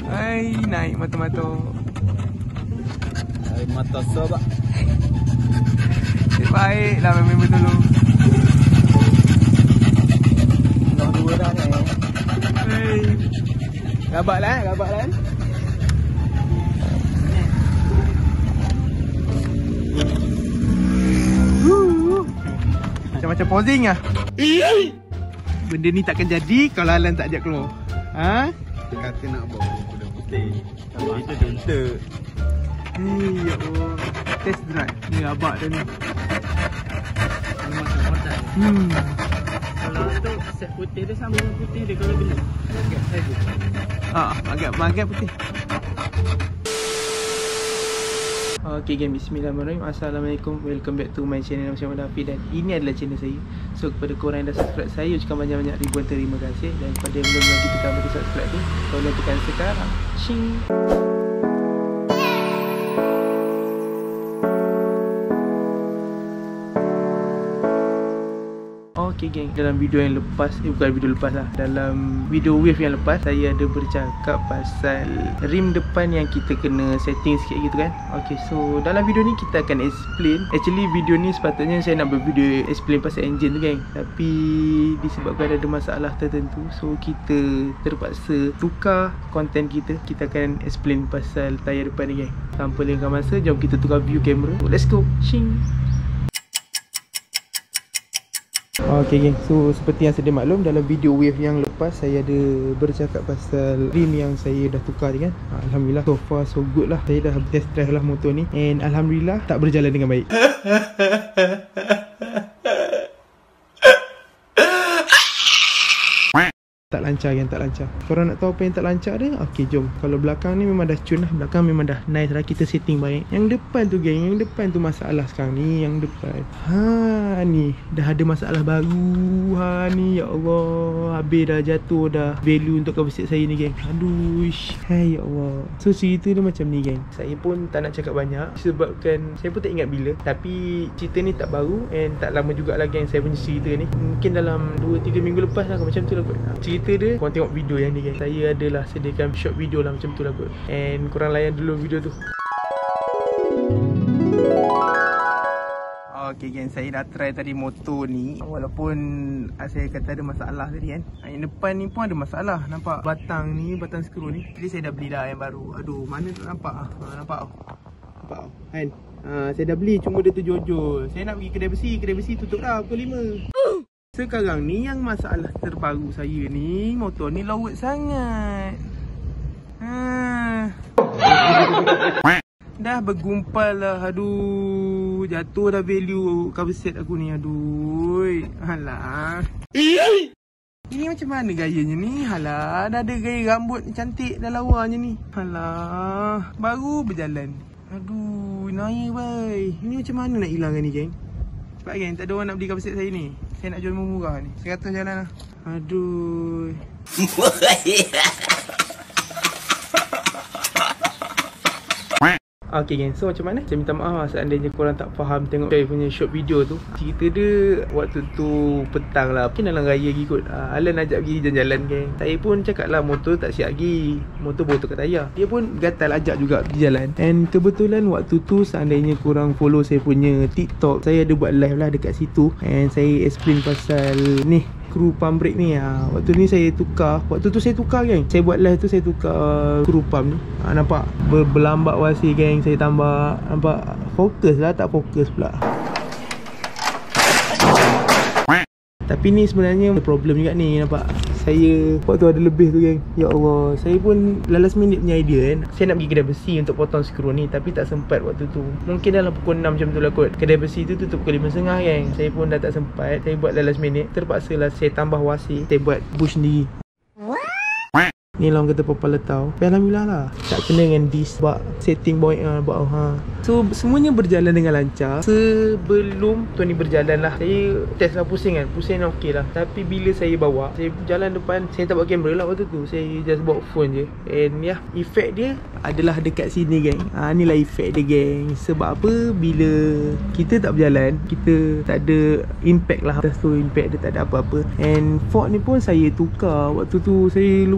Hai, naik mata-mata. Hai mata sobat. Baiklah memang betul lu. Nak dua dah ni. Hei. Gabak lah. Macam-macam posing lah. Benda ni takkan jadi kalau Alan tak ajak keluar. Ha? Dia kata nak bawa kuda putih. Tapi itu tuntuk. Hei, ya Allah. Test drive. Ni abak dah ni. Ini masuk modal. Kalau tu set putih dia sama dengan putih dia kalau beli. Agak saja. Agak putih. Okay gang, bismillahirrahmanirrahim. Assalamualaikum, welcome back to my channel. Nama saya Muhammad Hafiz dan ini adalah channel saya. So kepada korang yang dah subscribe saya, ucapkan banyak-banyak ribuan terima kasih. Dan kepada yang belum lagi tekan button subscribe tu, tolong tekan sekarang. Shing. Okay geng, dalam video yang lepas, bukan video lepas lah, dalam video wave yang lepas, saya ada bercakap pasal rim depan yang kita kena setting sikit gitu kan. Okay, so dalam video ni kita akan explain. Actually video ni sepatutnya saya nak buat video explain pasal engine tu geng, tapi disebabkan ada masalah tertentu, so kita terpaksa tukar konten kita. Kita akan explain pasal tayar depan ni geng. Tanpa lengkap masa, jom kita tukar view kamera. Let's go. Shing. Okay geng, so seperti yang sedia maklum, dalam video wave yang lepas saya ada bercakap pasal rim yang saya dah tukar ni kan. Alhamdulillah, so far so good lah. Saya dah test drive lah motor ni, and Alhamdulillah tak berjalan dengan baik. Tak lancar kan, tak lancar. Korang nak tahu apa yang tak lancar dia? Okay jom. Kalau belakang ni memang dah cun lah. Belakang memang dah nice lah, kita setting baik. Yang depan tu geng, yang depan tu masalah sekarang ni. Yang depan ni dah ada masalah baru. Ni ya Allah, habis dah jatuh dah value untuk cover set saya ni geng. Aduh, hai ya Allah. So cerita dia macam ni geng. Saya pun tak nak cakap banyak sebabkan saya pun tak ingat bila. Tapi cerita ni tak baru and tak lama jugalah geng saya punya cerita ni. Mungkin dalam 2-3 minggu lepas lah, macam tu lah kot. Cerita dia, korang tengok video yang ni geng. Saya adalah sediakan short video lah macam tu lah kot. And korang layan dulu video tu. Okay geng, saya dah try tadi motor ni. Walaupun saya kata ada masalah tadi kan. Yang depan ni pun ada masalah. Nampak batang ni, batang skru ni. Jadi saya dah beli dah yang baru. Aduh, mana tak nampak. Nampak kan. Saya dah beli, cuma dia terjojol. Saya nak pergi kedai besi tutup dah pukul 5. Sekarang ni yang masalah terbaru saya ni, motor ni lawet sangat. Dah bergumpal lah. Aduh, jatuh dah value cover set aku ni. Aduh, alah. Ini macam mana gayanya ni? Alah, dah ada gaya rambut cantik dah lawanya ni. Alah, baru berjalan. Aduh, naya bay. Ini macam mana nak hilangkan ni geng? Sebab geng, tak ada orang nak beli cover set saya ni. Saya nak jual murah ni. 100 jalan lah. Aduh. Okay geng, so macam mana? Saya minta maaf lah seandainya korang tak faham tengok saya punya short video tu. Cerita dia waktu tu petang lah, mungkin dalam raya lagi kot. Alan ajak pergi jalan-jalan geng. Saya pun cakap lah motor tak siap lagi, motor baru tukar tayar. Dia pun gatal ajak juga pergi jalan. And kebetulan waktu tu seandainya korang follow saya punya TikTok, saya ada buat live lah dekat situ. And saya explain pasal ni, skru pump brake ni. Waktu ni saya tukar. Waktu tu saya tukar geng. Saya buat live tu saya tukar skru pump ni. Nampak berlambak wasi geng. Saya tambah, nampak fokus lah, tak fokus pula. Tapi ni sebenarnya problem juga ni, nampak. Saya waktu ada lebih tu geng. Ya Allah, saya pun last minute punya idea kan. Saya nak pergi kedai besi untuk potong skru ni, tapi tak sempat waktu tu. Mungkin dalam pukul 6 macam tu lah kot. Kedai besi tu tutup pukul 5.30 geng. Saya pun dah tak sempat. Saya buat last minute. Terpaksa lah saya tambah wasi. Saya buat bush sendiri. Ni lah orang kata popal letau. Tapi Alhamdulillah lah, tak kena dengan dis sebab setting boy So semuanya berjalan dengan lancar sebelum tu ni berjalan lah. Saya test lah pusing kan. Pusing okey lah. Tapi bila saya bawa, saya jalan depan, saya tak bawa kamera lah waktu tu. Saya just bawa phone je. And ya, efek dia adalah dekat sini geng. Inilah efek dia geng. Sebab apa? Bila kita tak berjalan, kita tak ada impact lah. Atas tu impact dia tak ada apa-apa. And fork ni pun saya tukar. Waktu tu saya lupa saya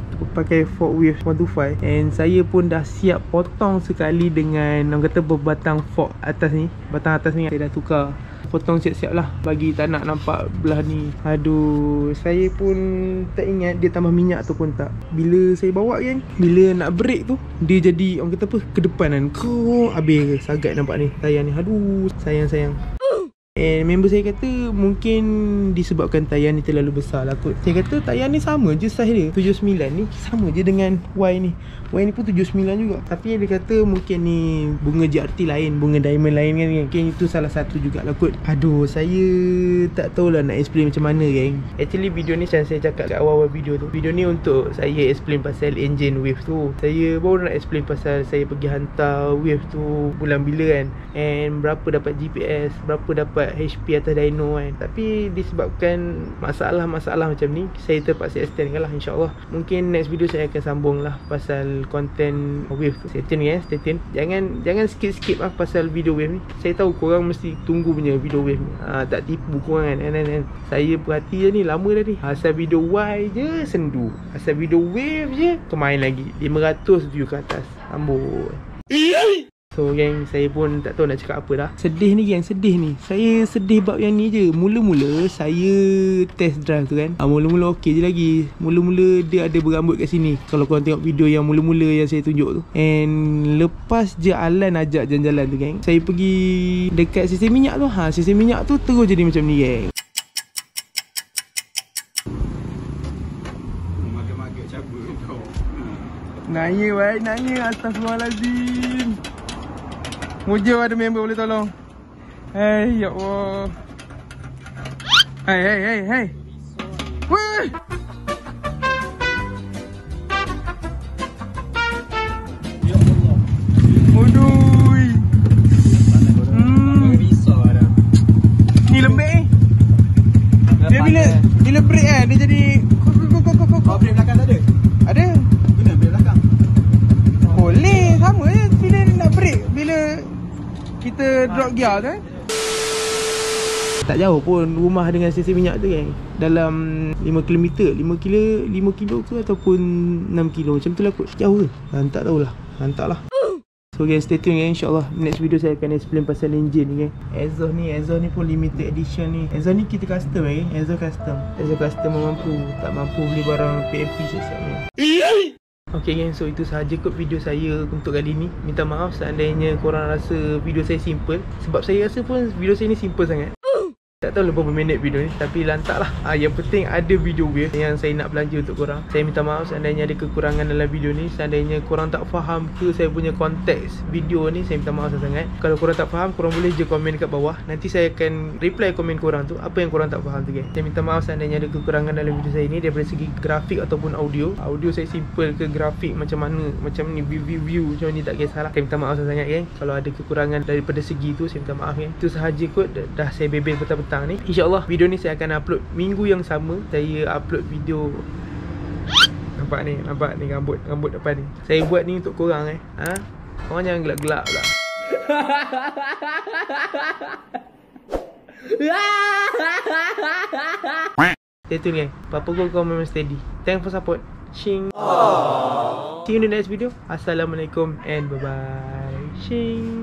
pakai fork with 125. And saya pun dah siap potong sekali dengan orang kata berbatang fork atas ni. Batang atas ni saya dah tukar, potong siap-siap lah, bagi tak nak nampak belah ni. Aduh, saya pun tak ingat dia tambah minyak tu pun tak. Bila saya bawa kan, bila nak break tu, dia jadi orang kata apa, ke depan kan. Habis sagat nampak ni tayar ni. Aduh, sayang. And member saya kata mungkin disebabkan tayar ni terlalu besar lah kot. Saya kata tayar ni sama je saiz dia, 79 ni sama je dengan Y ni. Y ni pun 79 juga. Tapi dia kata mungkin ni bunga JRT lain, bunga diamond lain kan. Mungkin itu salah satu jugalah kot. Aduh, saya tak tahulah nak explain macam mana geng. Actually video ni macam saya cakap kat awal-awal video tu, video ni untuk saya explain pasal engine wave tu. Saya baru nak explain pasal saya pergi hantar wave tu bulan bila kan, and berapa dapat GPS, berapa dapat HP atas dyno kan. Tapi disebabkan masalah-masalah macam ni, saya terpaksa extend kan lah. InsyaAllah mungkin next video saya akan sambung lah pasal konten wave tu. Stay tune stay tune. Jangan skip lah pasal video wave ni. Saya tahu korang mesti tunggu punya video wave ni. Tak tipu korang kan. Saya perhati je ni, lama dah ni. Asal video Y je sendu, asal video wave je tu main lagi 500 view ke atas. Amboi. So gang, saya pun tak tahu nak cakap apa dah. Sedih ni gang, sedih ni. Saya sedih bab yang ni je. Mula-mula saya test drive tu kan, mula-mula okey je lagi. Mula-mula dia ada berambut kat sini, kalau korang tengok video yang mula-mula yang saya tunjuk tu. And lepas je Alan ajak jalan-jalan tu gang, saya pergi dekat sisi minyak tu. Sisi minyak tu terus jadi macam ni gang. Maga-maga cabut kau. Naya baik, naya. Astagfirullahaladzim. Mujur ada member boleh tolong. Hei, ya Allah. Hei. Weh. Ya Allah. Aduh. Risau dah. Ni lembek ni. Dia bila break kan, dia jadi Kau break belakang tak ada? ada. Guna break belakang. Boleh, sama je bila nak break, bila kita drop gear tu kan. Tak jauh pun rumah dengan stesen minyak tu kan, dalam 5 km, 5 kilo ke ataupun 6 kilo macam tu lah kot. Jauh ke? Tak tahulah, hantar lah. So guys, stay tune kan. InsyaAllah next video saya akan explain pasal engine ni kan. Exhaust ni pun limited edition ni. Exhaust ni kita custom kan. Exhaust custom mampu, tak mampu beli barang PMP siap-siap ni. Okay gang, so itu sahaja kot video saya untuk kali ni. Minta maaf seandainya korang rasa video saya simple, sebab saya rasa pun video saya ni simple sangat. Tak tahu berapa minit video ni, tapi lantak lah. Yang penting ada video wave yang saya nak belanja untuk korang. Saya minta maaf seandainya ada kekurangan dalam video ni. Seandainya korang tak faham ke saya punya konteks video ni, saya minta maaf sangat. Kalau korang tak faham, korang boleh je komen kat bawah. Nanti saya akan reply komen korang tu, apa yang korang tak faham tu guys. Saya minta maaf seandainya ada kekurangan dalam video saya ni daripada segi grafik ataupun audio. Audio saya simple ke grafik macam mana, macam ni view macam ni, tak kisahlah. Saya minta maaf sangat kan. Kalau ada kekurangan daripada segi tu, saya minta maaf kan. Itu sahaja kot. Dah saya bebel petang-petang ni. InsyaAllah video ni saya akan upload minggu yang sama. Saya upload video. Nampak ni rambut depan ni. Saya buat ni untuk korang Korang jangan gelak-gelak pula. Stay tune kan. Apa-apa kau memang steady. Thanks for support. Shing. See you in the next video. Assalamualaikum and bye-bye. Shing.